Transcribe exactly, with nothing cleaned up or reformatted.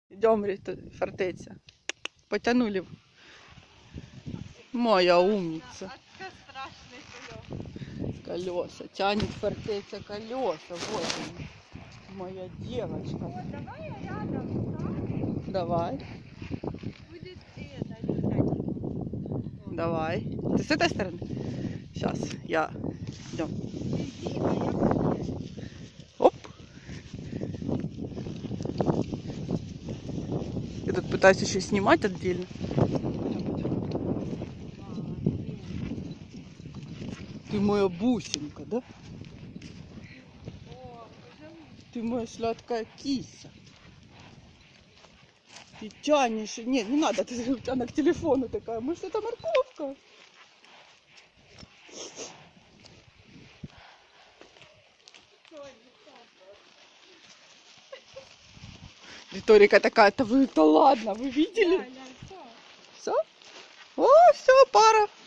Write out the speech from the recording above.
Йдемо, фортеця. Потянули. Моя умница. Колеса. Тянет фортеця колеса. Вот она. Моя девочка. Вот, давай я рядом встану. Давай. Будет это, летать. Давай. Ты с этой стороны? Сейчас. Я. Идем. Иди, а я буду. Оп. Я тут пытаюсь еще снимать отдельно. Ты моя бусинка, да? О, уже Ты моя сладкая киса. Ты тянешь. Нет, не надо, ты, она к телефону такая. Может, это морковка? Риторика такая, то вы, да ладно, вы видели? Да, да, всё. Все? О, все, пара.